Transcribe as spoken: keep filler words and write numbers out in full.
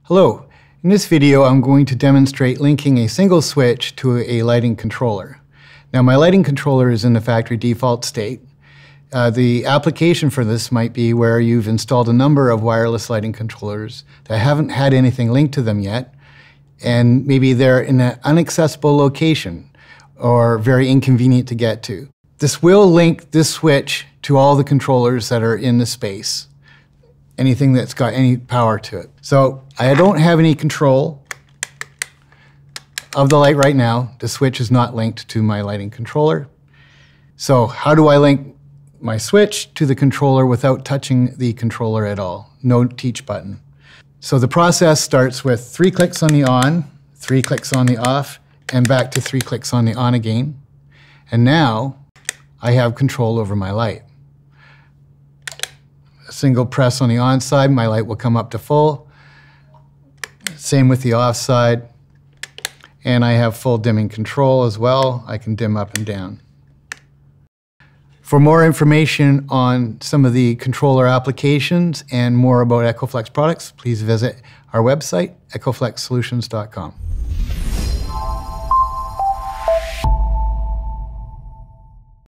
Hello, in this video I'm going to demonstrate linking a single switch to a lighting controller. Now my lighting controller is in the factory default state. Uh, the application for this might be where you've installed a number of wireless lighting controllers that haven't had anything linked to them yet, and maybe they're in an inaccessible location or very inconvenient to get to. This will link this switch to all the controllers that are in the space. Anything that's got any power to it. So I don't have any control of the light right now. The switch is not linked to my lighting controller. So how do I link my switch to the controller without touching the controller at all? No teach button. So the process starts with three clicks on the on, three clicks on the off, and back to three clicks on the on again. And now I have control over my light. Single press on the on side, my light will come up to full. Same with the off side. And I have full dimming control as well. I can dim up and down. For more information on some of the controller applications and more about Echoflex products, please visit our website, echoflex solutions dot com.